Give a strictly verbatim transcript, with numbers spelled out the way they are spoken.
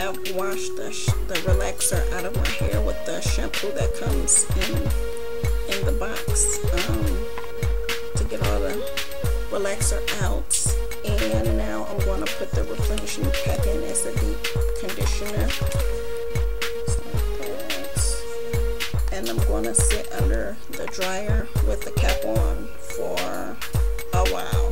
have washed the, sh the relaxer out of my hair with the shampoo that comes in in the box um, to get all the relaxer out. And now I'm going to put the replenishing pack in as a deep conditioner. Just like that. And I'm going to sit under the dryer with the cap on for a while.